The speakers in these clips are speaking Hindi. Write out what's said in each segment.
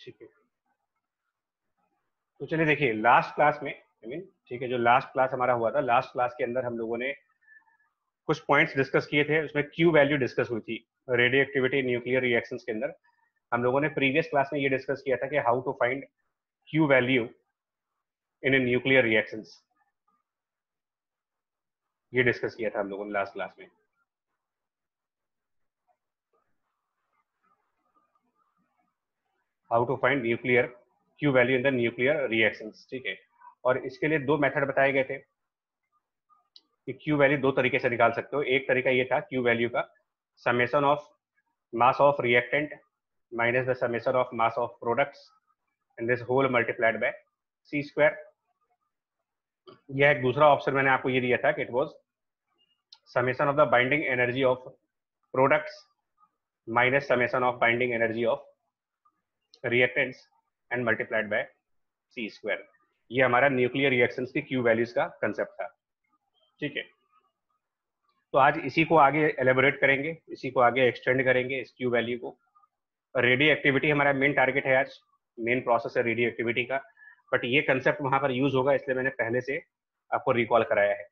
ठीक है, तो चलिए देखिए लास्ट क्लास में ठीक है, जो लास्ट क्लास हमारा हुआ था, लास्ट क्लास के अंदर हम लोगों ने कुछ पॉइंट्स डिस्कस किए थे, उसमें क्यू वैल्यू डिस्कस हुई थी रेडियो एक्टिविटी न्यूक्लियर रिएक्शंस के अंदर। हम लोगों ने प्रीवियस क्लास में ये डिस्कस किया था कि how to find Q value in nuclear reactions, ये डिस्कस किया था हम लोगों ने लास्ट क्लास में। How to find nuclear Q value in the nuclear reactions, ठीक है। और इसके लिए दो मेथड बताए गए थे कि क्यू वैल्यू दो तरीके से निकाल सकते हो। एक तरीका ये था क्यू वैल्यू का summation of mass of reactant minus the summation of mass of products and this whole multiplied by C square. यह एक दूसरा ऑप्शन मैंने आपको ये दिया था कि it was summation of the binding energy of products minus summation of binding energy of reactants and multiplied by C square. ये हमारा न्यूक्लियर रिएक्शंस की क्यू वैल्यूज का कंसेप्ट था, ठीक है। तो आज इसी को आगे एलेबोरेट करेंगे, इसी को आगे एक्सटेंड करेंगे इस क्यू वैल्यू को। रेडियो एक्टिविटी हमारा मेन टारगेट है आज, मेन प्रोसेस है रेडियो एक्टिविटी का, बट ये कंसेप्ट वहां पर यूज होगा इसलिए मैंने पहले से आपको रिकॉल कराया है।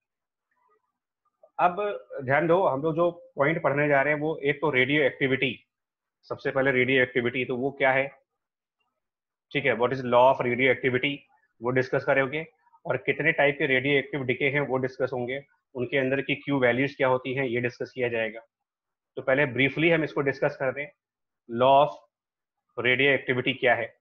अब ध्यान दो, हम लोग जो पॉइंट पढ़ने जा रहे हैं वो एक तो रेडियो एक्टिविटी, सबसे पहले रेडियो एक्टिविटी तो वो क्या है, ठीक है, what is law of radioactivity वो डिस्कस करेंगे, और कितने टाइप के रेडियो एक्टिव डिके हैं वो डिस्कस होंगे, उनके अंदर की क्यू वैल्यूज क्या होती हैं ये डिस्कस किया जाएगा। तो पहले ब्रीफली हम इसको डिस्कस कर दें, लॉ ऑफ रेडियो एक्टिविटी क्या है।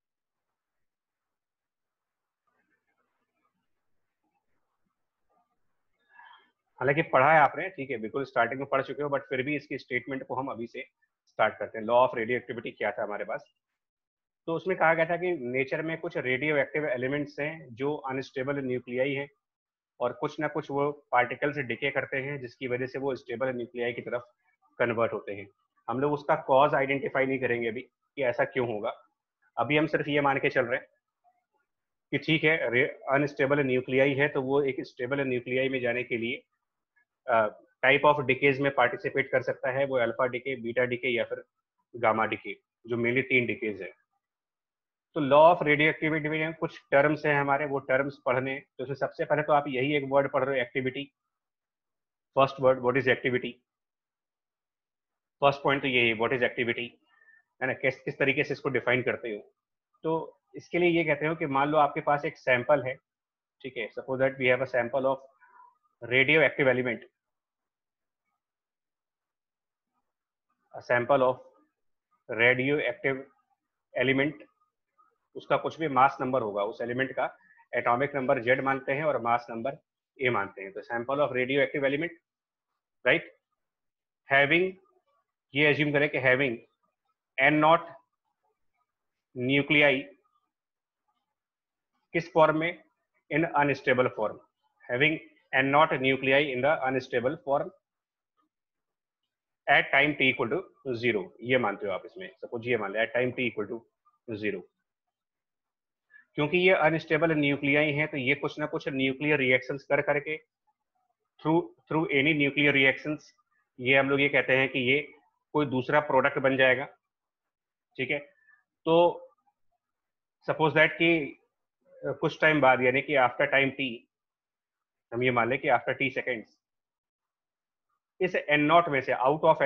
हालांकि पढ़ा है आपने, ठीक है, बिल्कुल स्टार्टिंग में पढ़ चुके हो, बट फिर भी इसकी स्टेटमेंट को हम अभी से स्टार्ट करते हैं। लॉ ऑफ रेडियो एक्टिविटी क्या था हमारे पास, तो उसमें कहा गया था कि नेचर में कुछ रेडियो एक्टिव एलिमेंट्स हैं जो अनस्टेबल न्यूक्लियाई हैं, और कुछ ना कुछ वो पार्टिकल से डिके करते हैं जिसकी वजह से वो स्टेबल न्यूक्लियाई की तरफ कन्वर्ट होते हैं। हम लोग उसका कॉज आइडेंटिफाई नहीं करेंगे अभी कि ऐसा क्यों होगा, अभी हम सिर्फ ये मान के चल रहे हैं कि ठीक है अनस्टेबल न्यूक्लियाई है तो वो एक स्टेबल न्यूक्लियाई में जाने के लिए टाइप ऑफ डिकेज में पार्टिसिपेट कर सकता है, वो अल्फा डिके, बीटा डिके या फिर गामा डिके, जो मेनली 3 डिकेज है। तो लॉ ऑफ रेडियो एक्टिविटी में कुछ टर्म्स हैं हमारे, वो टर्म्स पढ़ने, तो उसमें सबसे पहले तो आप यही एक वर्ड पढ़ रहे हो, activity. First word what is activity, first point तो यही है, व्हाट इज एक्टिविटी, है ना, किस किस तरीके से इसको डिफाइन करते हो। तो इसके लिए ये कहते हो कि मान लो आपके पास एक सैंपल है, ठीक है, suppose that we have a sample of radioactive element, a sample of radioactive element, उसका कुछ भी मास नंबर होगा, उस एलिमेंट का एटॉमिक नंबर Z मानते हैं और मास नंबर A मानते हैं। तो sample of radioactive element, right, having, ये एज्यूम करें कि हैविंग N0 न्यूक्लियाई, किस फॉर्म में, in unstable form, having N0 nuclei in the unstable form at time t equal to 0, ये मानते हो आप इसमें, सपोज ये मान लिया at time t equal to 0। क्योंकि ये अनस्टेबल न्यूक्लियाई हैं तो ये कुछ ना कुछ न्यूक्लियर रिएक्शंस कर करके through through any nuclear reactions, ये हम लोग ये कहते हैं कि ये कोई दूसरा प्रोडक्ट बन जाएगा, ठीक है। तो सपोज दैट कि कुछ टाइम बाद, यानी कि आफ्टर टाइम t, हम ये मान लें कि आफ्टर t सेकेंड्स, इस N0 में से, आउट ऑफ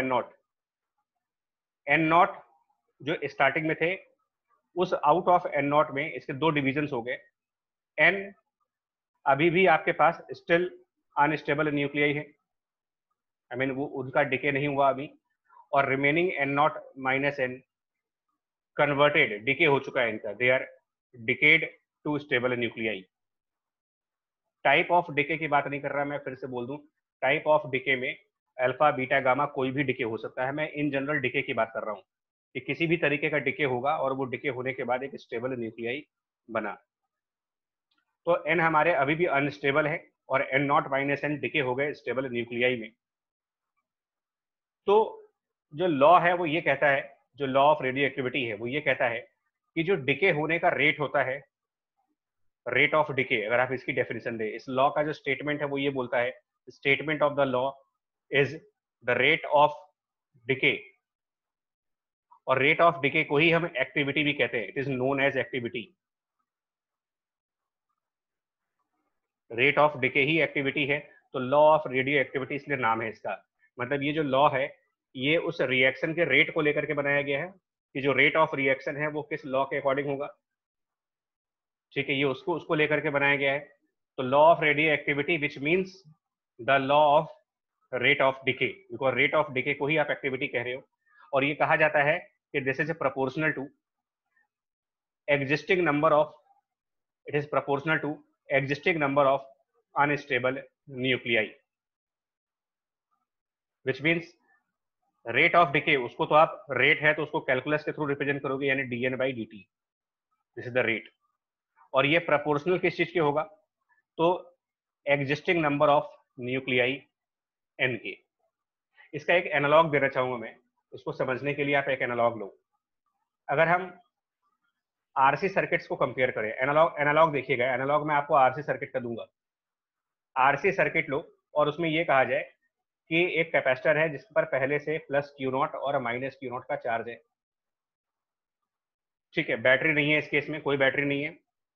N0 जो स्टार्टिंग में थे, उस आउट ऑफ N0 में इसके दो डिविजन्स हो गए। N अभी भी आपके पास स्टिल अनस्टेबल न्यूक्लियाई है, आई मीन वो उनका डिके नहीं हुआ अभी, और remaining N0 minus N converted, decay हो चुका है इनका, they are decayed to stable nuclei. Type of decay की बात नहीं कर रहा, मैं फिर से बोल दूं, टाइप ऑफ डिके में अल्फा बीटा गामा कोई भी डिके हो सकता है, मैं इन जनरल डिके की बात कर रहा हूँ कि किसी भी तरीके का डिके होगा और वो डिके होने के बाद एक स्टेबल न्यूक्लियाई बना। तो N हमारे अभी भी अनस्टेबल है और N0 माइनस N डिके हो गए स्टेबल न्यूक्लियाई में। तो जो लॉ है वो ये कहता है, जो लॉ ऑफ रेडियो एक्टिविटी है वो ये कहता है कि जो डिके होने का रेट होता है, रेट ऑफ डिके, अगर आप इसकी डेफिनेशन दें, इस लॉ का जो स्टेटमेंट है वो ये बोलता है, statement of the law is the rate of decay और रेट ऑफ डिके को ही हम एक्टिविटी भी कहते हैं, it is known as activity. Rate of decay ही एक्टिविटी है, तो लॉ ऑफ रेडियो एक्टिविटी इसलिए नाम है इसका। मतलब ये जो लॉ है ये उस रिएक्शन के रेट को लेकर के बनाया गया है कि जो रेट ऑफ रिएक्शन है वो किस लॉ के अकॉर्डिंग होगा, ठीक है, ये उसको उसको लेकर के बनाया गया है। तो law of radioactivity which means the law of rate of decay, because rate of decay को ही आप एक्टिविटी कह रहे हो। और ये कहा जाता है कि this is proportional to existing number of it is proportional to existing number of unstable nuclei, which means rate of decay, उसको तो आप रेट है तो उसको कैलकुलस के थ्रू रिप्रेजेंट करोगे, यानी dn by dt, this is the rate. और ये प्रोपोर्शनल किस चीज के होगा, तो existing number of nuclei n के। इसका एक एनालॉग देना चाहूंगा मैं, इसको समझने के लिए आप एक एनालॉग लो। अगर हम आरसी सर्किट्स को कंपेयर करें, एनालॉग देखिएगा, एनालॉग में आपको आरसी सर्किट का दूंगा। आरसी सर्किट लो और उसमें ये कहा जाए कि एक कैपेसिटर है जिस पर पहले से प्लस क्यू नॉट और माइनस क्यू नॉट का चार्ज है, ठीक है, बैटरी नहीं है इस केस में, कोई बैटरी नहीं है।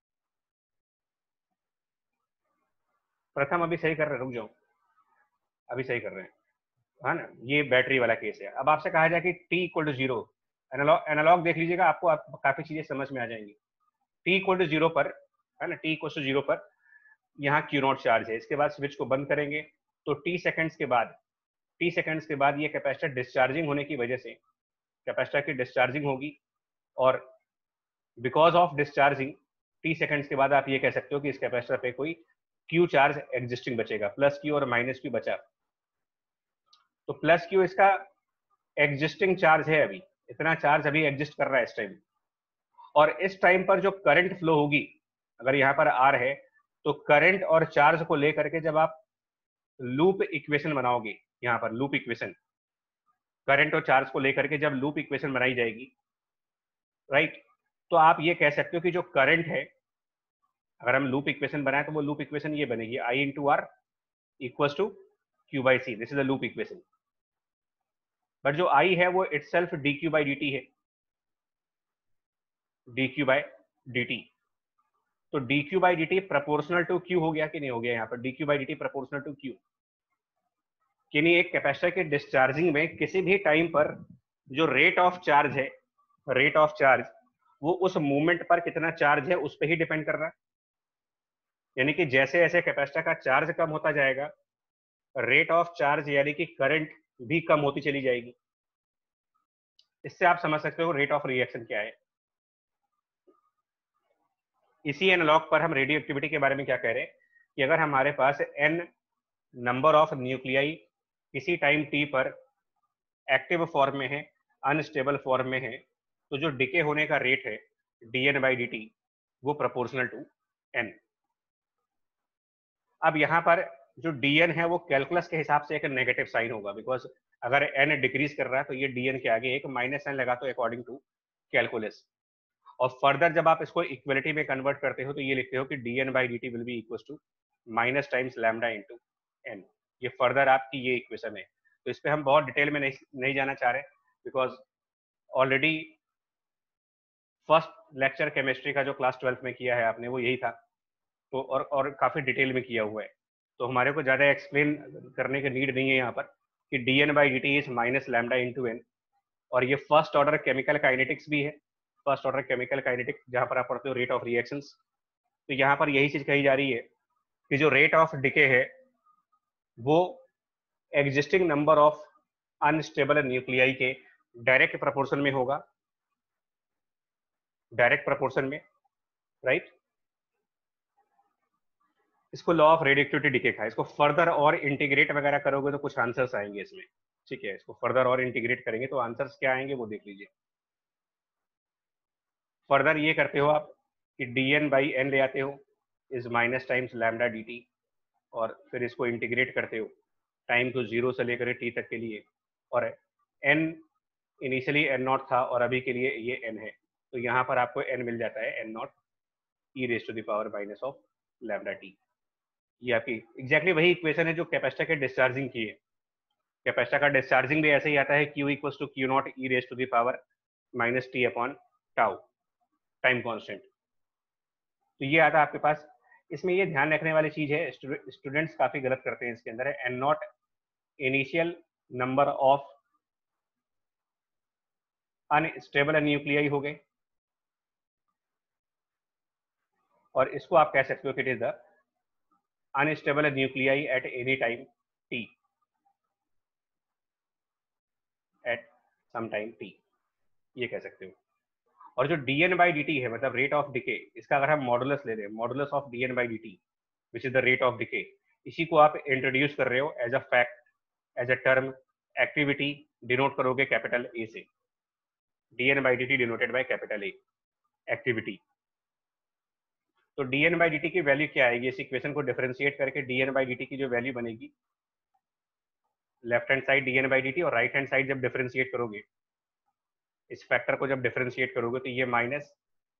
प्रथम अभी सही कर रहे हैं, रुक जाओ, अभी सही कर रहे हैं, है ना, ये बैटरी वाला केस है। अब आपसे कहा जाए कि t equal to zero, analog देख लीजिएगा, आपको काफी चीजें समझ में आ जाएंगी। टी इक्वल टू जीरो पर, है ना, टी इक्वल टू जीरो पर यहाँ क्यू नॉट चार्ज है, इसके बाद स्विच को बंद करेंगे तो टी सेकंड्स के बाद ये कैपेसिटर डिस्चार्जिंग होने की वजह से कैपेसिटर की डिस्चार्जिंग होगी, और because of discharging t seconds के बाद आप ये कह सकते हो कि इस कैपेसिटर पे कोई क्यू चार्ज एग्जिस्टिंग बचेगा, प्लस क्यू और माइनस क्यू बचा। तो प्लस क्यू इसका एग्जिस्टिंग चार्ज है, अभी इतना चार्ज अभी एग्जिस्ट कर रहा है इस टाइम। और इस टाइम पर जो करंट फ्लो होगी, अगर यहाँ पर आर है तो करंट और चार्ज को लेकर के जब आप लूप इक्वेशन बनाओगे, यहाँ पर लूप इक्वेशन, करंट और चार्ज को लेकर के जब लूप इक्वेशन बनाई जाएगी, राइट, तो आप ये कह सकते हो कि जो करंट है, अगर हम लूप इक्वेशन बनाए तो वो लूप इक्वेशन ये बनेगी, I into R equal to Q by C, this is the loop equation. But जो आई है वो itself d Q by d t है, d Q by d t. तो d Q by d t proportional to Q हो गया कि नहीं हो गया, यहाँ पर d Q by d t proportional to Q. यानी एक कैपेसिटर के डिस्चार्जिंग में किसी भी टाइम पर जो रेट ऑफ चार्ज है, रेट ऑफ चार्ज, वो उस मूवमेंट पर कितना चार्ज है उस पर ही डिपेंड कर रहा है। यानी कि जैसे जैसे कैपेसिटर का चार्ज कम होता जाएगा, रेट ऑफ चार्ज यानी कि करंट भी कम होती चली जाएगी। इससे आप समझ सकते हो रेट ऑफ रिएक्शन क्या है। इसी एनालॉग पर हम रेडियो एक्टिविटी के बारे में क्या कह रहे हैं कि अगर हमारे पास n नंबर ऑफ न्यूक्लियाई किसी टाइम t पर एक्टिव फॉर्म में है, अनस्टेबल फॉर्म में है, तो जो डिके होने का रेट है dn बाई dt वो प्रोपोर्शनल टू n। अब यहाँ पर जो dn है वो कैलकुलस के हिसाब से एक नेगेटिव साइन होगा, बिकॉज अगर n डिक्रीज कर रहा है तो ये dn के आगे एक माइनस n लगा, तो अकॉर्डिंग टू कैलकुलस। और फर्दर जब आप इसको इक्वलिटी में कन्वर्ट करते हो तो ये लिखते हो कि dn by dt will be equal to minus times lambda into n। ये फर्दर आपकी ये इक्वेशन है। तो इस पर हम बहुत डिटेल में नहीं जाना चाह रहे, because already first lecture chemistry का जो क्लास 12th में किया है आपने वो यही था, तो और काफी डिटेल में किया हुआ है, तो हमारे को ज्यादा एक्सप्लेन करने की नीड नहीं है यहाँ पर कि dn by dt is minus lambda into n। और ये फर्स्ट ऑर्डर केमिकल काइनेटिक्स भी है, फर्स्ट ऑर्डर केमिकल काइनेटिक्स जहां पर आप पढ़ते हो रेट ऑफ रिएक्शंस। तो यहाँ पर यही चीज कही जा रही है कि जो रेट ऑफ डिके है वो existing number of unstable nuclei के डायरेक्ट प्रोपोर्शन में होगा, डायरेक्ट प्रोपोर्शन में, राइट। इसको लॉ ऑफ रेडियोएक्टिविटी डिके का, इसको फर्दर और इंटीग्रेट वगैरह करोगे तो कुछ आंसर्स आएंगे इसमें, ठीक है, इसको फर्दर और इंटीग्रेट करेंगे तो आंसर्स क्या आएंगे वो देख लीजिए। फर्दर ये करते हो आप कि dn बाई n ले आते हो is minus times lambda dt, और फिर इसको इंटीग्रेट करते हो टाइम को 0 से लेकर t तक के लिए, और n इनिशियली n नॉट था और अभी के लिए ये n है, तो यहाँ पर आपको n मिल जाता है n naught e raise to the power minus of lambda t। ये आपकी एग्जैक्टली वही इक्वेशन है जो कैपेसिटर के डिस्चार्जिंग की है। कैपेसिटर का डिस्चार्जिंग भी ऐसे ही आता है, q equal to Q naught e raise to the power minus t upon tau, time constant. तो ये आता है आपके पास। इसमें ये ध्यान रखने वाली चीज है, स्टूडेंट्स काफी गलत करते हैं इसके अंदर, है N naught initial number of unstable nuclei हो गए, और इसको आप कह सकते हो कि it is the unstable nuclei at any time t, at some time t, ये कह सकते हो। और जो dn बाई dt है, मतलब रेट ऑफ डिके, इसका अगर हम मॉडुलस ले रहे हैं, modulus of dn by dt which is the rate of decay, इसी को आप इंट्रोड्यूस कर रहे हो as a fact, as a term, activity denote करोगे कैपिटल ए से, dn by dt denoted by capital A, activity. तो dn बाई dt की वैल्यू क्या आएगी, इस इक्वेशन को डिफरेंशिएट करके dn बाई dt की जो वैल्यू बनेगी, left hand side dn by dt और राइट हैंड साइड जब डिफरेंशिएट करोगे, इस फैक्टर को जब डिफरेंशिएट करोगे तो ये माइनस,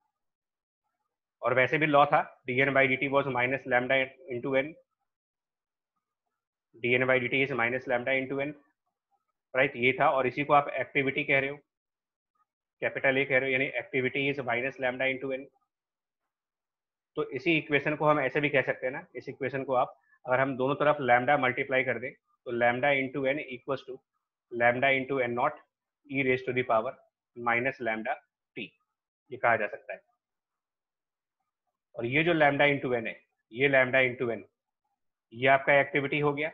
और वैसे भी लॉ था dn by dt was minus lambda into N, dn by dt is minus lambda into N, right, ये था। और इसी को आप एक्टिविटी कह रहे हो, कैपिटल ए कह रहे हो, यानी activity is minus lambda into N. तो इसी इक्वेशन को हम ऐसे भी कह सकते हैं ना, इस इक्वेशन को आप अगर हम दोनों तरफ लैम्डा मल्टीप्लाई कर दें तो lambda into N equals to lambda into N naught e raise to the power minus lambda T, ये कहा जा सकता है। और ये जो लैम्डा इंटू एन है, ये लैम्डा इंटू एन, ये आपका एक्टिविटी हो गया,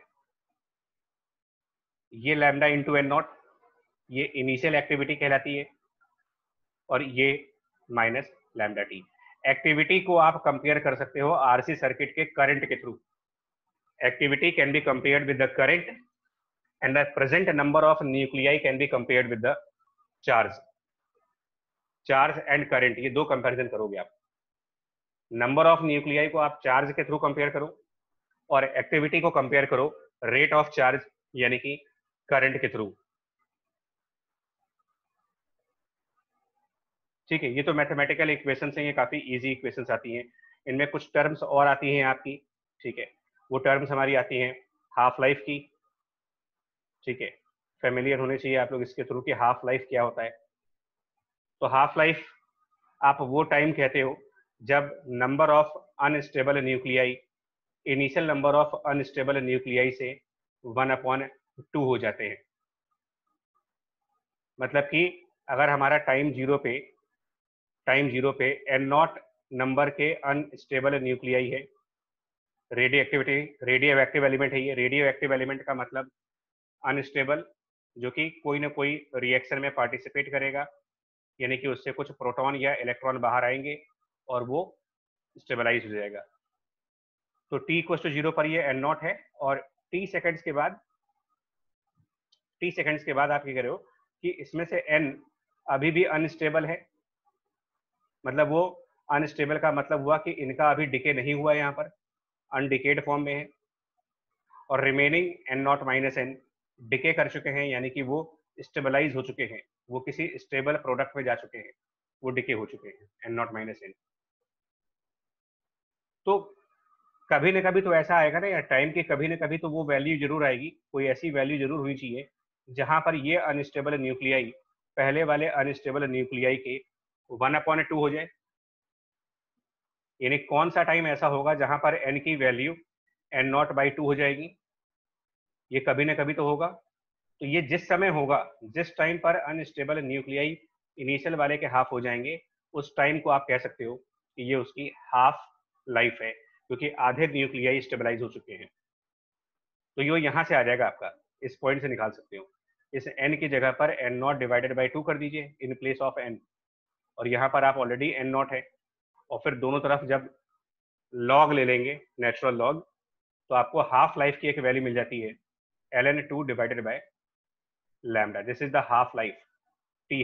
ये लैम्डा इंटू एन नॉट, ये इनिशियल एक्टिविटी कहलाती है, और ये माइनस लैम्डा टी। एक्टिविटी को आप कंपेयर कर सकते हो आरसी सर्किट के करंट के थ्रू। Activity can be compared with the current and the present number of nuclei can be compared with the charge. Charge and current, ये दो कंपैरिजन करोगे आप। नंबर ऑफ न्यूक्लियाई को आप चार्ज के थ्रू कंपेयर करो, और एक्टिविटी को कंपेयर करो रेट ऑफ चार्ज यानी कि करंट के थ्रू। ठीक है, ये तो मैथमेटिकल इक्वेशन है, ये काफी इजी इक्वेशंस आती हैं। इनमें कुछ टर्म्स और आती हैं आपकी, ठीक है, वो टर्म्स हमारी आती हैं हाफ लाइफ की, ठीक है, फेमिलियर होने चाहिए आप लोग इसके थ्रू कि हाफ लाइफ क्या होता है। तो हाफ लाइफ आप वो टाइम कहते हो जब number of unstable nuclei initial number of unstable nuclei से 1/2 हो जाते हैं। मतलब कि अगर हमारा टाइम जीरो पे एन नॉट नंबर के अनस्टेबल न्यूक्लियाई है, रेडियो एक्टिव एलिमेंट है, ये रेडियो एक्टिव एलिमेंट का मतलब अनस्टेबल, जो कि कोई ना कोई रिएक्शन में पार्टिसिपेट करेगा, यानी कि उससे कुछ प्रोटॉन या इलेक्ट्रॉन बाहर आएंगे और वो स्टेबलाइज हो जाएगा। तो t इक्वल टू 0 पर ये एन नॉट है, और t सेकंड्स के बाद आप क्या कर रहे हो कि इसमें से n अभी भी अनस्टेबल है, मतलब वो अनस्टेबल का मतलब हुआ कि इनका अभी डिके नहीं हुआ है, यहाँ पर अनडिकेड फॉर्म में है, और remaining N naught minus N decay कर चुके हैं, यानी कि वो स्टेबलाइज हो चुके हैं, वो किसी स्टेबल प्रोडक्ट में जा चुके हैं, वो डिके हो चुके हैं, एन नॉट माइनस एन। तो कभी ना कभी तो ऐसा आएगा ना यार, टाइम की कभी ना कभी तो वो वैल्यू जरूर आएगी, कोई ऐसी वैल्यू जरूर होनी चाहिए जहां पर ये अनस्टेबल न्यूक्लियाई पहले वाले अनस्टेबल न्यूक्लियाई के 1/2 हो जाए। यानी कौन सा टाइम ऐसा होगा जहां पर n की वैल्यू n0/2 हो जाएगी, ये कभी ना कभी तो होगा। तो ये जिस समय होगा, जिस टाइम पर अनस्टेबल न्यूक्लियाई इनिशियल वाले के हाफ हो जाएंगे, उस टाइम को आप कह सकते हो कि ये उसकी हाफ लाइफ है, क्योंकि आधे न्यूक्लियाई स्टेबलाइज हो चुके हैं। तो ये यहाँ से आ जाएगा आपका, इस पॉइंट से निकाल सकते हो। इस n की जगह पर n0/2 कर दीजिए इन प्लेस ऑफ n, और यहाँ पर आप ऑलरेडी n0 है, और फिर दोनों तरफ जब लॉग ले लेंगे, नेचुरल लॉग, तो आपको हाफ लाइफ की एक वैल्यू मिल जाती है ln2/λ। This is the half life, t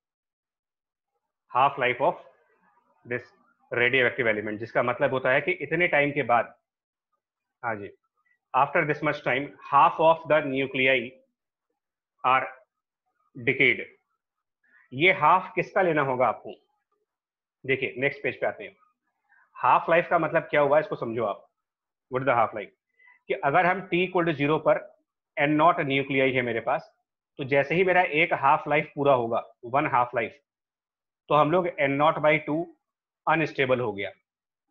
half life of this radioactive element, जिसका मतलब होता है कि इतने टाइम के बाद, हाँ जी, after this much time half of the nuclei are decayed. ये हाफ किसका लेना होगा आपको, देखिए नेक्स्ट पेज पे आते हैं। हाफ लाइफ का मतलब क्या हुआ, इसको समझो आप। व्हाट द हाफ लाइफ, कि अगर हम t = 0 पर n0 न्यूक्लियाई है मेरे पास, तो जैसे ही मेरा एक हाफ लाइफ पूरा होगा, 1 हाफ लाइफ, तो हम लोग n0/2 अनस्टेबल हो गया,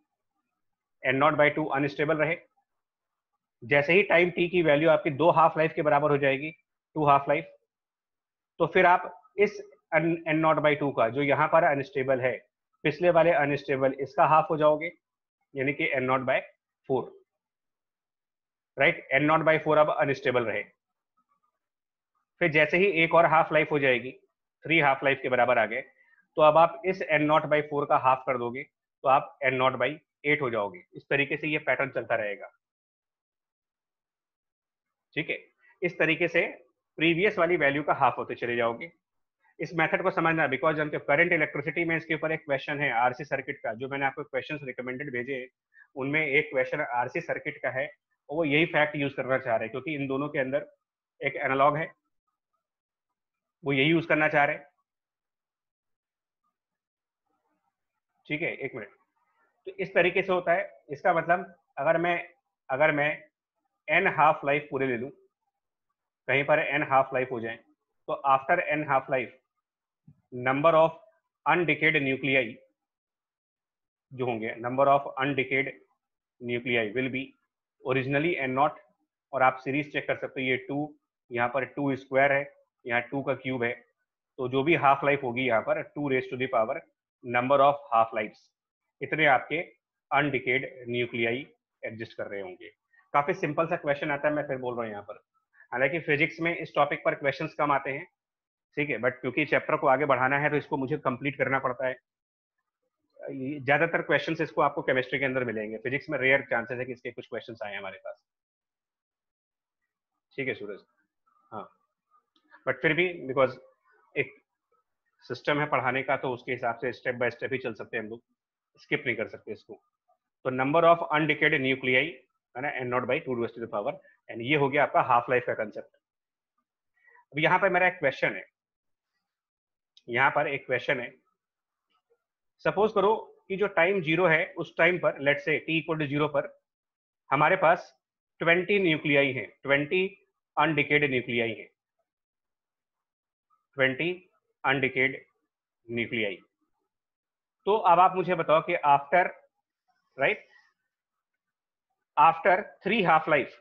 n0/2 अनस्टेबल रहे। जैसे ही टाइम t की वैल्यू आपकी 2 हाफ लाइफ के बराबर हो जाएगी, 2 हाफ लाइफ, तो फिर आप इस n0/2 का जो यहाँ पर अनस्टेबल है, पिछले वाले अनस्टेबल, इसका हाफ हो जाओगे, यानी कि n0/4, राइट। n0/4 अब अनस्टेबल रहे। फिर जैसे ही एक और हाफ लाइफ हो जाएगी, 3 हाफ लाइफ के बराबर आ गए, तो अब आप इस n0/4 का हाफ कर दोगे, तो आप n0/8 हो जाओगे। इस तरीके से ये पैटर्न चलता रहेगा, ठीक है। इस तरीके से प्रीवियस वाली वैल्यू का हाफ होते चले जाओगे। इस मेथड को समझना, बिकॉज हम करंट इलेक्ट्रिसिटी में इसके ऊपर एक क्वेश्चन है आरसी सर्किट का, जो मैंने आपको क्वेश्चंस रिकमेंडेड भेजे, उनमें एक क्वेश्चन आरसी सर्किट का है, और वो यही फैक्ट यूज करना चाह रहे हैं, क्योंकि इन दोनों के अंदर एक एनालॉग है, वो यही यूज करना चाह रहे हैं, ठीक है। एक मिनट। तो इस तरीके से होता है। इसका मतलब अगर मैं एन हाफ लाइफ पूरे ले लूं, कहीं पर एन हाफ लाइफ हो जाए, तो after N half life number of undecayed nuclei जो होंगे, number of undecayed nuclei will be originally n0, और आप सीरीज चेक कर सकते हो, ये 2, यहाँ पर 2 स्क्वायर है, यहाँ 2 का क्यूब है, तो जो भी हाफ लाइफ होगी यहाँ पर 2 नंबर ऑफ हाफ लाइफ्स, इतने आपके अनडिकेड न्यूक्लियाई एग्जिस्ट कर रहे होंगे। काफी सिंपल सा क्वेश्चन आता है, मैं फिर बोल रहा हूँ यहाँ पर। हालांकि फिजिक्स में इस टॉपिक पर क्वेश्चंस कम आते हैं, ठीक है, बट क्योंकि चैप्टर को आगे बढ़ाना है तो इसको मुझे कंप्लीट करना पड़ता है। ज्यादातर क्वेश्चंस इसको आपको केमिस्ट्री के अंदर मिलेंगे, फिजिक्स में रेयर चांसेस है कि इसके कुछ क्वेश्चंस आए हमारे पास, ठीक है सूरज। हाँ, बट फिर भी बिकॉज एक सिस्टम है पढ़ाने का, तो उसके हिसाब से स्टेप बाय स्टेप ही चल सकते हैं हम लोग, स्किप नहीं कर सकते इसको। तो नंबर ऑफ अनडिकेड न्यूक्लियाई है ना, n0/2 एंड ये हो गया आपका हाफ लाइफ का कंसेप्ट। अब यहाँ पर मेरा एक क्वेश्चन है, यहाँ पर एक क्वेश्चन है, सपोज करो कि जो टाइम 0 है उस टाइम पर, लेट्स से t=0 पर हमारे पास 20 न्यूक्लियाई हैं, 20 अनडिकेड न्यूक्लियाई हैं, 20 अनडिकेड न्यूक्लियाई। तो अब आप मुझे बताओ कि after, right, after 3 half life,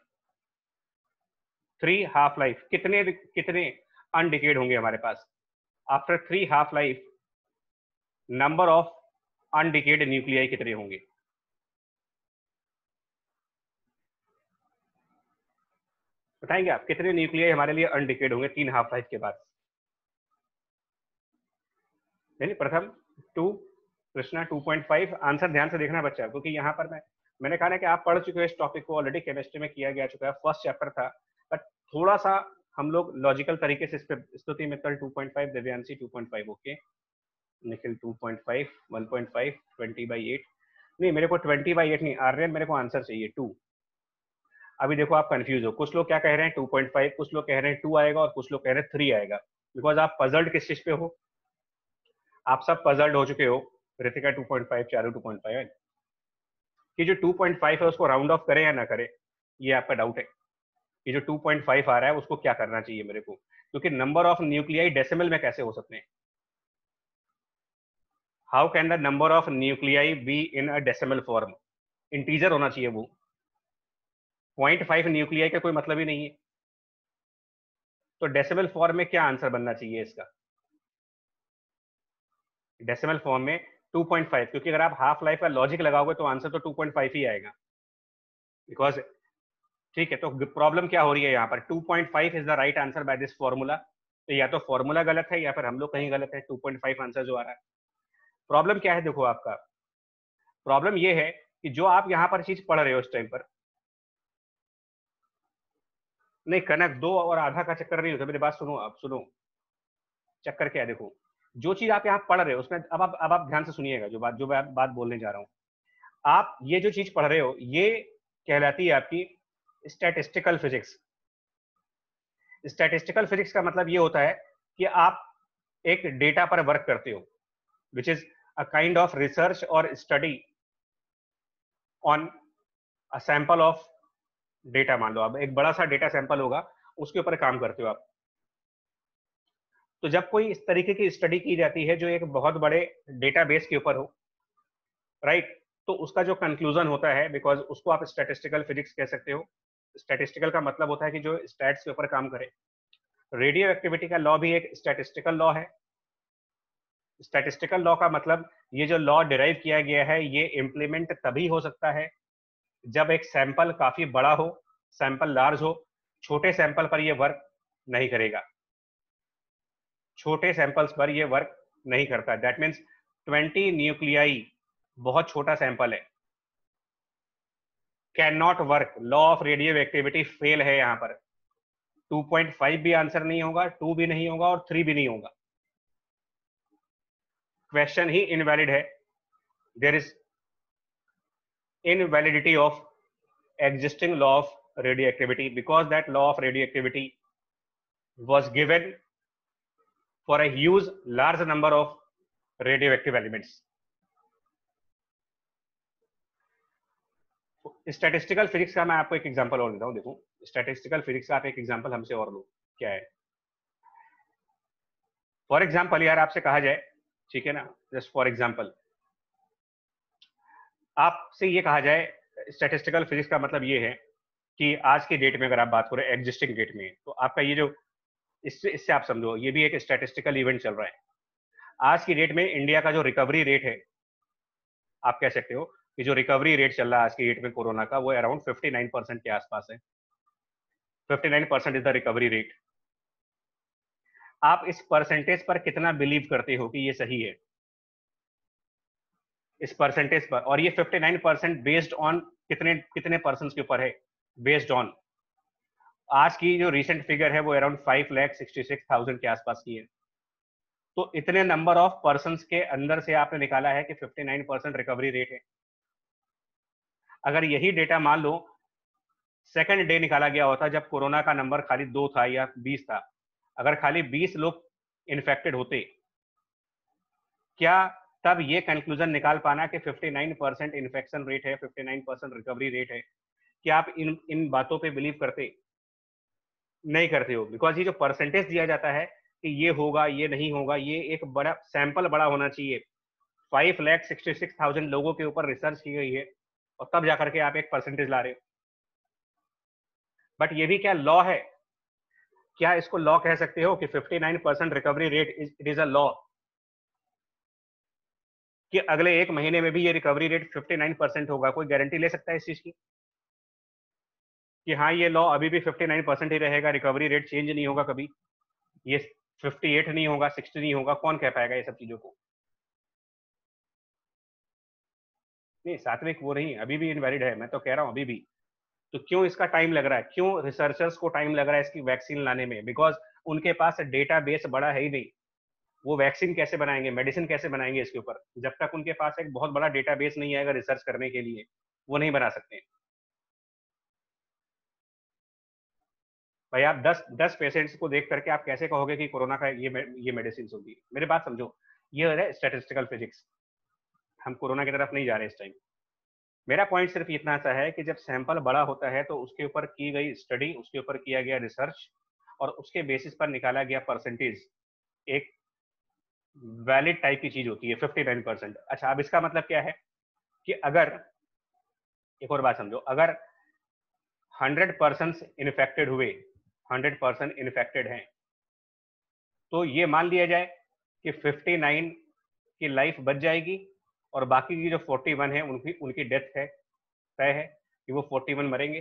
3 half life कितने कितने अनडिकेड होंगे हमारे पास? After 3 half life number of undecayed nuclei कितने होंगे? बताएंगे आप कितने न्यूक्लियाई हमारे लिए अनडिकेड होंगे 3 हाफ लाइफ के बाद? यानी प्रथम 2, कृष्णा 2.5। आंसर ध्यान से देखना बच्चा, क्योंकि यहाँ पर मैंने कहा ना कि आप पढ़ चुके हो इस टॉपिक को, ऑलरेडी केमिस्ट्री में किया गया चुका है, फर्स्ट चैप्टर था, बट थोड़ा सा हम लोग लॉजिकल तरीके से इस पर, स्तुति मित्तल 2.5, दिव्यांशी 2.5, ओके, निखिल 2.5, 1.5, 20/8, नहीं मेरे को 20/8 नहीं, आर्यन मेरे को आंसर चाहिए 2। अभी देखो आप कंफ्यूज हो, कुछ लोग क्या कह रहे हैं 2.5, कुछ लोग कह रहे हैं 2 आएगा, और कुछ लोग कह रहे हैं 3 आएगा, बिकॉज आप पजल्ड किस चीज पे हो, आप सब पजल्ड हो चुके हो। ऋतिका 2.5, चारू 2.5 है, कि जो 2.5 है उसको राउंड ऑफ करे या ना करे, ये आपका डाउट है कि जो 2.5 आ रहा है उसको क्या करना चाहिए मेरे को, क्योंकि नंबर ऑफ न्यूक्लियाई डेसिमल में कैसे हो सकते हैं? How can the number of nuclei be in a decimal form? Integer होना चाहिए वो, 0.5 न्यूक्लियाई का कोई मतलब ही नहीं है, तो डेसिमल फॉर्म में क्या आंसर बनना चाहिए इसका? डेसिमल फॉर्म में 2.5, क्योंकि अगर आप हाफ लाइफ का लॉजिक लगाओगे तो आंसर तो 2.5 ही आएगा, बिकॉज, ठीक है। तो प्रॉब्लम क्या हो रही है यहाँ पर, 2.5 is the right answer by this formula, तो या तो फॉर्मूला गलत है या फिर हम लोग कहीं गलत है, 2.5 आंसर जो आ रहा है। प्रॉब्लम क्या है देखो, आपका प्रॉब्लम ये है कि जो आप यहाँ पर चीज पढ़ रहे हो उस टाइम पर, नहीं कनक 2 और आधा का चक्कर नहीं होता, मेरी बात सुनो, आप सुनो, चक्कर क्या है देखो, जो चीज आप यहाँ पढ़ रहे हो उसमें, अब आप ध्यान से सुनिएगा, जो बात बोलने जा रहा हूँ। आप ये जो चीज पढ़ रहे हो ये कहलाती है आपकी स्टैटिस्टिकल फिजिक्स। स्टैटिस्टिकल फिजिक्स का मतलब ये होता है कि आप एक डेटा पर वर्क करते हो, which is a kind of research और study on a sample of data. मान लो अब एक बड़ा सा डेटा सैंपल होगा, उसके ऊपर काम करते हो आप, तो जब कोई इस तरीके की स्टडी की जाती है जो एक बहुत बड़े डेटाबेस के ऊपर हो, राइट, तो उसका जो कंक्लूजन होता है, बिकॉज उसको आप स्टैटिस्टिकल फिजिक्स कह सकते हो। स्टैटिस्टिकल का मतलब होता है कि जो स्टैट्स के ऊपर काम करे। रेडियो एक्टिविटी का लॉ भी एक स्टैटिस्टिकल लॉ है। स्टैटिस्टिकल लॉ का मतलब ये जो लॉ डिराइव किया गया है ये इम्प्लीमेंट तभी हो सकता है जब एक सैंपल काफी बड़ा हो, सैंपल लार्ज हो। छोटे सैंपल पर ये वर्क नहीं करेगा, छोटे सैंपल्स पर ये वर्क नहीं करता। दैट मीन्स 20 न्यूक्लियाई बहुत छोटा सैंपल है, can not work. Law of radioactivity fail है यहां पर। 2.5 भी आंसर नहीं होगा, 2 भी नहीं होगा और 3 भी नहीं होगा। क्वेश्चन ही इनवैलिड है। There is invalidity of existing law of radioactivity because that law of radioactivity was given for a huge large number of radioactive elements. Statistical physics का मैं आपको एक एग्जांपल और देता हूं। देखो, स्टैटिस्टिकल फिजिक्स का आप एक एग्जांपल हमसे और लो। क्या है? फॉर एग्जांपल यार आपसे कहा जाए, ठीक है ना, जस्ट फॉर एग्जांपल आपसे ये कहा जाए, स्टैटिस्टिकल फिजिक्स का मतलब ये है कि आज की डेट में अगर आप बात करें एग्जिस्टिंग डेट में, तो आपका ये जो इससे आप समझो ये भी एक स्टैटिस्टिकल इवेंट चल रहा है। आज की डेट में इंडिया का जो रिकवरी रेट है, आप कह सकते हो कि जो रिकवरी रेट चल रहा है आज की डेट में कोरोना का, वो अराउंड 59% के आसपास है। 59% इज द रिकवरी रेट। आप इस परसेंटेज पर कितना बिलीव करते हो कि ये सही है? इस परसेंटेज पर, और ये 59% बेस्ड ऑन कितने कितने पर्सन के ऊपर है? बेस्ड ऑन आज की जो रिसेंट फिगर है वो अराउंड 5,66,000 के आसपास की है। तो इतने नंबर ऑफ पर्सन के अंदर से आपने निकाला है कि 59% रिकवरी रेट है। अगर यही डेटा मान लो सेकंड डे निकाला गया होता जब कोरोना का नंबर खाली 2 था या 20 था, अगर खाली 20 लोग इन्फेक्टेड होते, क्या तब ये कंक्लूजन निकाल पाना कि 59% इन्फेक्शन रेट है, 59% रिकवरी रेट है? क्या आप इन इन बातों पे बिलीव करते? नहीं करते हो, बिकॉज ये जो परसेंटेज दिया जाता है कि ये होगा ये नहीं होगा, ये एक बड़ा सैंपल बड़ा होना चाहिए। 5,66,000 लोगों के ऊपर रिसर्च की गई है और तब जाकर के आप एक परसेंटेज ला रहे हो। बट ये भी क्या लॉ है? क्या इसको लॉ कह सकते हो कि 59% recovery rate it is a law? कि अगले एक महीने में भी ये रिकवरी रेट 59% होगा? कोई गारंटी ले सकता है इस चीज की कि हाँ ये लॉ अभी भी 59% ही रहेगा, रिकवरी रेट चेंज नहीं होगा कभी, ये 58 नहीं होगा, 60 नहीं होगा? कौन कह पाएगा ये सब चीजों को? नहीं, सात्विक वो नहीं, अभी भी इनवैलिड है, मैं तो कह रहा हूँ अभी भी। तो क्यों इसका टाइम लग रहा है? क्यों रिसर्चर्स को टाइम लग रहा है इसकी वैक्सीन लाने में? बिकॉज उनके पास डेटा बेस बड़ा है ही नहीं। वो वैक्सीन कैसे बनाएंगे, मेडिसिन कैसे बनाएंगे इसके ऊपर, जब तक उनके पास एक बहुत बड़ा डेटा बेस नहीं आएगा रिसर्च करने के लिए, वो नहीं बना सकते। भाई आप 10 पेशेंट्स को देख करके आप कैसे कहोगे कि कोरोना का ये मेडिसिन होगी? मेरी बात समझो, ये है स्टैटिस्टिकल फिजिक्स। हम कोरोना की तरफ नहीं जा रहे इस टाइम। मेरा पॉइंट सिर्फ इतना सा है कि जब सैंपल बड़ा होता है तो उसके ऊपर की गई स्टडी, उसके ऊपर किया गया रिसर्च और उसके बेसिस पर निकाला गया परसेंटेज एक वैलिड टाइप की चीज होती है, 59%। अच्छा, अब इसका मतलब क्या है कि अगर, एक और बात समझो, अगर 100% इन्फेक्टेड हुए, 100% इन्फेक्टेड हैं, तो ये मान लिया जाए कि 59 की लाइफ बच जाएगी और बाकी की जो 41 है उनकी उनकी डेथ है, तय है कि वो 41 मरेंगे।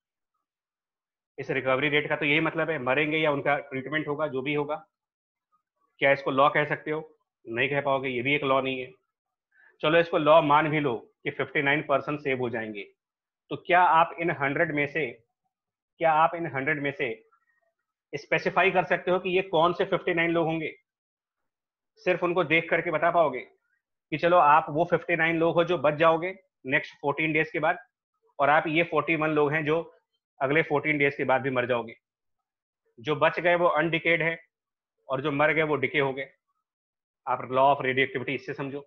इस रिकवरी रेट का तो यही मतलब है, मरेंगे या उनका ट्रीटमेंट होगा, जो भी होगा। क्या इसको लॉ कह सकते हो? नहीं कह पाओगे, ये भी एक लॉ नहीं है। चलो इसको लॉ मान भी लो कि 59% सेव हो जाएंगे, तो क्या आप इन 100 में से, क्या आप इन 100 में से स्पेसिफाई कर सकते हो कि ये कौन से 59 लोग होंगे? सिर्फ उनको देख करके बता पाओगे कि चलो आप वो 59 लोग हो जो बच जाओगे नेक्स्ट 14 डेज के बाद, और आप ये 41 लोग हैं जो अगले 14 डेज के बाद भी मर जाओगे? जो बच गए वो अनडिकेड है और जो मर गए वो डिके हो गए। आप लॉ ऑफ रेडियो एक्टिविटी इससे समझो।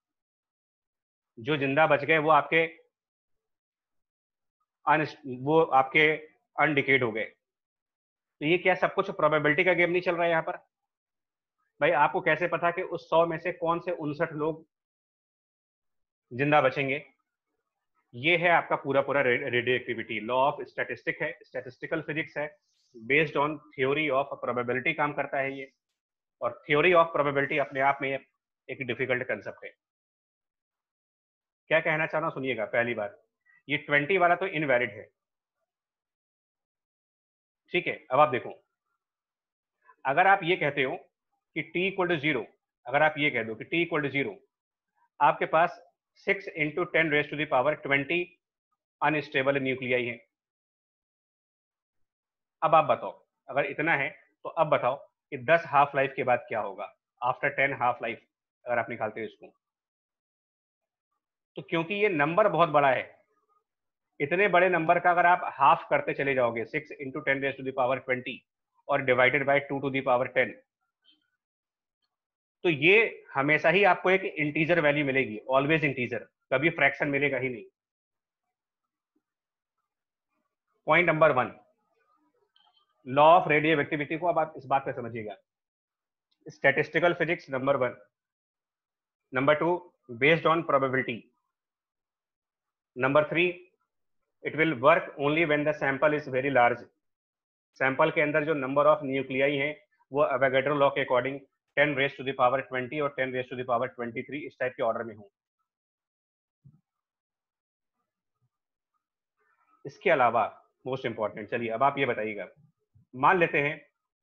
जो जिंदा बच गए वो आपके वो आपके अनडिकेड हो गए। तो ये क्या सब कुछ प्रोबेबिलिटी का गेम नहीं चल रहा है यहाँ पर? भाई आपको कैसे पता कि उस 100 में से कौन से 59 लोग जिंदा बचेंगे? ये है आपका पूरा पूरा radioactivity. Law of statistic है, स्टैटिस्टिकल फिजिक्स है, based on theory of probability काम करता है ये। और थ्योरी ऑफ प्रोबेबिलिटी अपने आप में एक डिफिकल्ट कंसेप्ट है। क्या कहना चाह रहा हूं सुनिएगा। पहली बात, ये 20 वाला तो इनवैलिड है, ठीक है। अब आप देखो, अगर आप ये कहते हो कि t इक्वल टू 0, अगर आप ये कह दो कि t इक्वल टू 0, आपके पास 6 into 10 raise to the power 20 unstable nuclei है। अब आप बताओ, अगर इतना है तो अब बताओ कि 10 हाफ लाइफ के बाद क्या होगा, आफ्टर 10 हाफ लाइफ, अगर आप निकालते हो इसको। तो क्योंकि ये नंबर बहुत बड़ा है, इतने बड़े नंबर का अगर आप हाफ करते चले जाओगे, 6 into 10 raise to the power 20 और divided by 2 to the power 10, तो ये हमेशा ही आपको एक इंटीजर वैल्यू मिलेगी, ऑलवेज इंटीजर, कभी फ्रैक्शन मिलेगा ही नहीं। Point number 1, law of radioactivity को अब आप इस बात पे समझिएगा। Statistical physics number 1। Number 2, based on probability. Number 3, it will work only when the sample is very large. Sample के अंदर जो नंबर ऑफ न्यूक्लियाई हैं वो अवोगाड्रो लॉ के according 10 raise to the power 20 और 10 रेज टू द पावर 23 इस टाइप के ऑर्डर में हो। इसके अलावा मोस्ट इंपॉर्टेंट, चलिए अब आप ये बताइएगा, मान लेते हैं,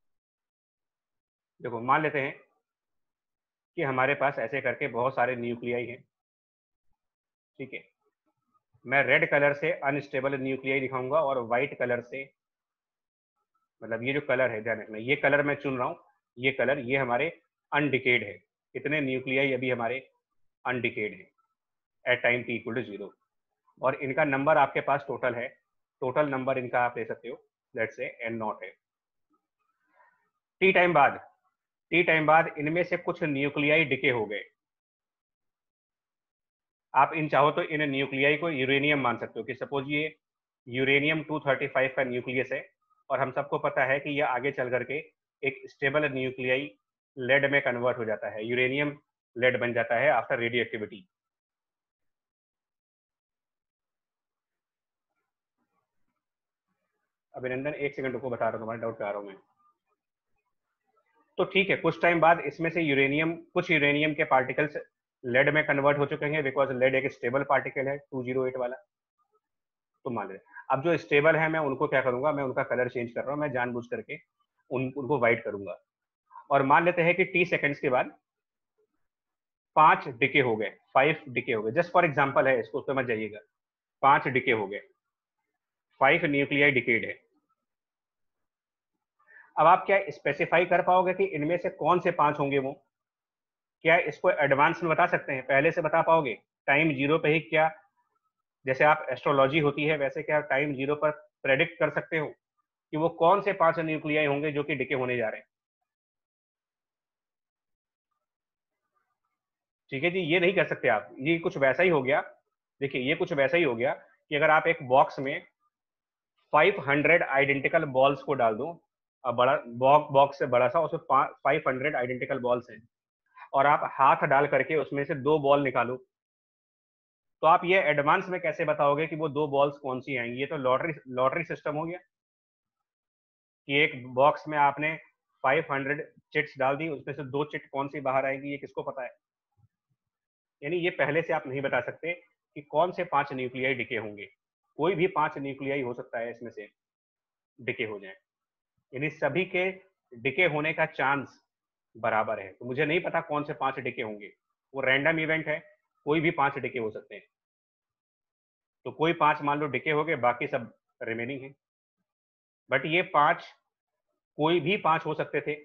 देखो मान लेते हैं कि हमारे पास ऐसे करके बहुत सारे न्यूक्लियाई हैं, ठीक है। मैं रेड कलर से अनस्टेबल न्यूक्लियाई दिखाऊंगा और व्हाइट कलर से, मतलब ये जो कलर है, ध्यान रखना, ये कलर मैं चुन रहा हूँ, ये कलर, ये हमारे अनडिकेड है। कितने न्यूक्लियाई अभी हमारे अनडिकेड है at time t equal to 0, और इनका नंबर आपके पास टोटल है, टोटल नंबर इनका आप ले सकते हो, लेट्स से n0 है। टी टाइम बाद इनमें से कुछ न्यूक्लियाई डिके हो गए। आप इन चाहो तो इन न्यूक्लियाई को यूरेनियम मान सकते हो कि सपोज ये यूरेनियम 235 का न्यूक्लियस है, और हम सबको पता है कि ये आगे चल करके एक स्टेबल न्यूक्लियाई लेड में कन्वर्ट हो जाता है, यूरेनियम लेड बन जाता है आफ्टर रेडियो एक्टिविटी। अभिनंदन एक सेकंड को बता रहा हूँ, तुम्हारे डाउट पे आ रहा हूँ मैं। तो ठीक है, कुछ टाइम बाद इसमें से यूरेनियम, कुछ यूरेनियम के पार्टिकल्स लेड में कन्वर्ट हो चुके हैं, बिकॉज लेड एक स्टेबल पार्टिकल है 208 वाला। तो मान लें अब जो स्टेबल है, मैं उनको क्या करूंगा, मैं उनका कलर चेंज कर रहा हूँ, मैं जानबूझ करके उनको व्हाइट करूंगा। और मान लेते हैं कि t सेकंड्स के बाद 5 डिके हो गए, 5 डिके हो गए, जस्ट फॉर एग्जांपल है, इसको उस पर मत जाइएगा। 5 डिके हो गए, 5 न्यूक्लियाई डिकेड है। अब आप क्या स्पेसिफाई कर पाओगे कि इनमें से कौन से 5 होंगे वो? क्या इसको एडवांस में बता सकते हैं, पहले से बता पाओगे टाइम 0 पे ही? क्या जैसे आप एस्ट्रोलॉजी होती है वैसे क्या टाइम 0 पर प्रेडिक्ट कर सकते हो कि वो कौन से 5 न्यूक्लियाई होंगे जो कि डिके होने जा रहे हैं? ठीक है जी, ये नहीं कर सकते आप। ये कुछ वैसा ही हो गया, देखिए ये कुछ वैसा ही हो गया कि अगर आप एक बॉक्स में 500 आइडेंटिकल बॉल्स को डाल दो, बड़ा बॉक्स से बड़ा सा, उसमें 500 आइडेंटिकल बॉल्स हैं, और आप हाथ डाल करके उसमें से 2 बॉल निकालो, तो आप ये एडवांस में कैसे बताओगे कि वो 2 बॉल्स कौन सी आएंगी? ये तो लॉटरी लॉटरी सिस्टम हो गया कि एक बॉक्स में आपने 500 चिट्स डाल दी, उसमें से 2 चिट कौन सी बाहर आएगी, ये किसको पता है? यानी ये पहले से आप नहीं बता सकते कि कौन से 5 न्यूक्लियाई डिके होंगे। कोई भी 5 न्यूक्लियाई हो सकता है इसमें से डिके हो जाए, यानी सभी के डिके होने का चांस बराबर है। तो मुझे नहीं पता कौन से 5 डिके होंगे, वो रैंडम इवेंट है, कोई भी 5 डिके हो सकते हैं। तो कोई 5 मान लो डिके हो गए, बाकी सब रिमेनिंग है। बट ये 5 कोई भी 5 हो सकते थे,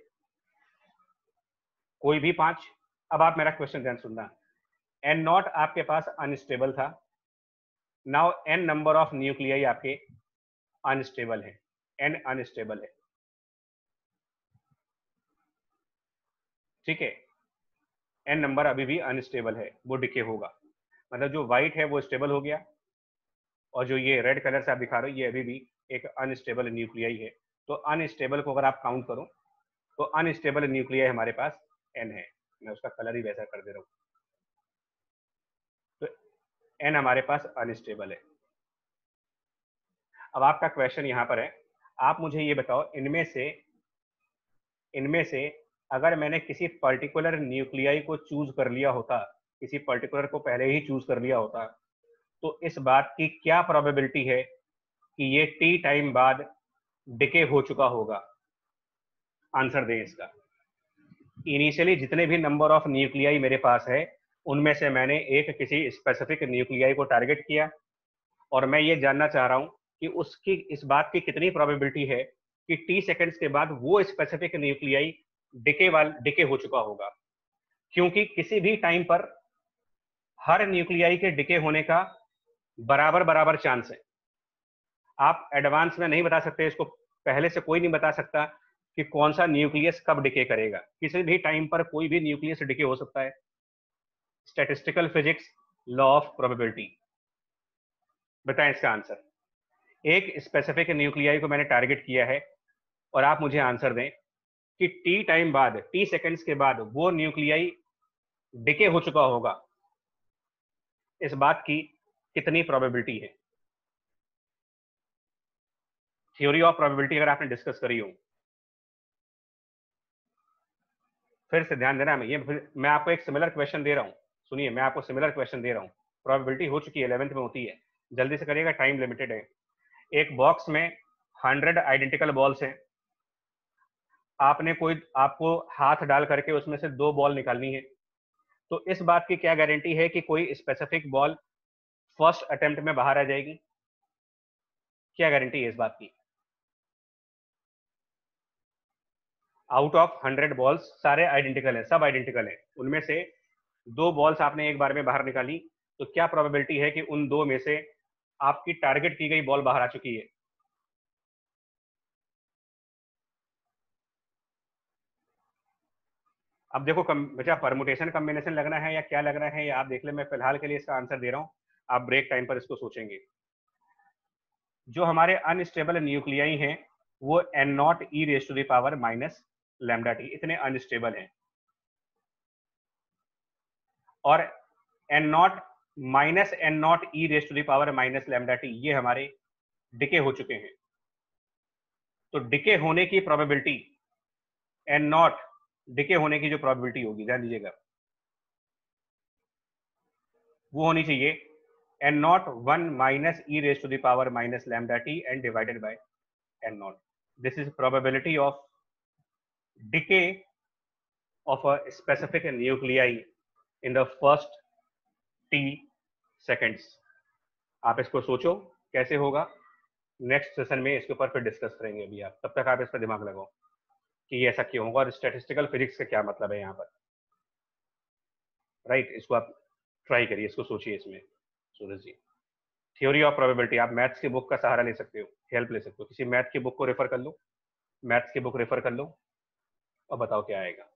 कोई भी 5। अब आप मेरा क्वेश्चन ध्यान सुनना, एन नॉट आपके पास अनस्टेबल था, now N number of nuclei आपके अनस्टेबल है, एन अनस्टेबल है, ठीक है। एन नंबर अभी भी अनस्टेबल है, वो डिके होगा, मतलब जो व्हाइट है वो स्टेबल हो गया, और जो ये रेड कलर से आप दिखा रहे हो ये अभी भी एक अनस्टेबल न्यूक्लियाई है। तो अनस्टेबल को अगर आप काउंट करो तो अनस्टेबल न्यूक्लियाई हमारे पास n है, मैं उसका कलर ही वैसा कर दे रहा हूँ। तो n हमारे पास अनस्टेबल है। अब आपका क्वेश्चन यहाँ पर है, आप मुझे ये बताओ इनमें से अगर मैंने किसी पर्टिकुलर न्यूक्लियाई को चूज कर लिया होता, किसी पर्टिकुलर को पहले ही चूज कर लिया होता, तो इस बात की क्या प्रोबेबिलिटी है कि ये टी टाइम बाद डिके हो चुका होगा? आंसर दें इसका। इनिशियली जितने भी नंबर ऑफ न्यूक्लियाई मेरे पास है, उनमें से मैंने एक किसी स्पेसिफिक न्यूक्लियाई को टारगेट किया, और मैं ये जानना चाह रहा हूं कि उसकी इस बात की कितनी प्रोबेबिलिटी है कि टी सेकंड्स के बाद वो स्पेसिफिक न्यूक्लियाई डिके हो चुका होगा। क्योंकि किसी भी टाइम पर हर न्यूक्लियाई के डिके होने का बराबर बराबर चांस है। आप एडवांस में नहीं बता सकते इसको, पहले से कोई नहीं बता सकता कि कौन सा न्यूक्लियस कब डिके करेगा। किसी भी टाइम पर कोई भी न्यूक्लियस डिके हो सकता है। Statistical physics, law of probability. बताएं इसका आंसर। एक स्पेसिफिक न्यूक्लियाई को मैंने टारगेट किया है और आप मुझे आंसर दें कि टी टाइम बाद, टी सेकंड्स के बाद वो न्यूक्लियाई डिके हो चुका होगा। इस बात की कितनी प्रोबेबिलिटी है? थ्योरी ऑफ प्रोबेबिलिटी अगर आपने डिस्कस करी हो, फिर से ध्यान देना, मैं आपको एक सिमिलर क्वेश्चन दे रहा हूं। सुनिए, मैं आपको सिमिलर क्वेश्चन दे रहा हूं। प्रोबेबिलिटी हो चुकी है, 11th में होती है। जल्दी से करिएगा, टाइम लिमिटेड है। एक बॉक्स में 100 आइडेंटिकल बॉल्स हैं। आपको हाथ डाल करके उसमें से 2 बॉल निकालनी है। तो इस बात की क्या गारंटी है कि कोई स्पेसिफिक बॉल फर्स्ट अटेम्प्ट में बाहर आ जाएगी? क्या गारंटी है इस बात की? आउट ऑफ 100 बॉल्स सारे आइडेंटिकल हैं, सब आइडेंटिकल हैं, उनमें से 2 बॉल्स आपने एक बार में बाहर निकाली, तो क्या प्रोबेबिलिटी है कि उन 2 में से आपकी टारगेट की गई बॉल बाहर आ चुकी है? अब देखो, बच्चा परमुटेशन कॉम्बिनेशन लगना है या क्या लगना है, या आप देख ले। मैं फिलहाल के लिए इसका आंसर दे रहा हूं, आप ब्रेक टाइम पर इसको सोचेंगे। जो हमारे अनस्टेबल न्यूक्लियाई हैं वो N naught e raise to the power minus lambda T, इतने अनस्टेबल हैं। और N naught minus N naught e raise to the power minus lambda T, ये हमारे डिके हो चुके हैं। तो डिके होने की प्रोबेबिलिटी, एन नॉट डिके होने की जो प्रोबेबिलिटी होगी, ध्यान दीजिएगा, वो होनी चाहिए N naught 1 minus e raise to the power minus lambda T and divided by N naught. This is probability of decay of a specific nuclei in the first t seconds। आप इसको सोचो कैसे होगा, नेक्स्ट सेशन में इसके ऊपर फिर डिस्कस करेंगे। अभी आप तब तक आप इस पर दिमाग लगाओ कि ये ऐसा क्यों होगा और स्टैटिस्टिकल फिजिक्स का क्या मतलब है यहाँ पर। राइट, इसको आप ट्राई करिए, इसको सोचिए इसमें Suraj ji. Theory of probability आप मैथ्स की बुक का सहारा ले सकते हो, हेल्प ले सकते हो, किसी मैथ की बुक को रेफर कर लो, मैथ्स की बुक रेफर कर लो और बताओ क्या आएगा।